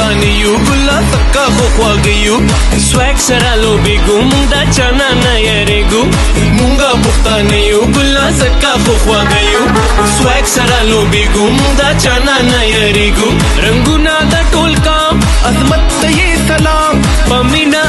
پختانی یو ګلا تکا خو خواږیو سویک سره لوبېږو مونږ دا چانا نه یریږو مونږه پختانی یو ګلا تکا خو خواږیو سویک سره لوبېږو مونږ دا چانا نه یریږو رنګونه د ټول کام عظمت ته یې سلام په مینا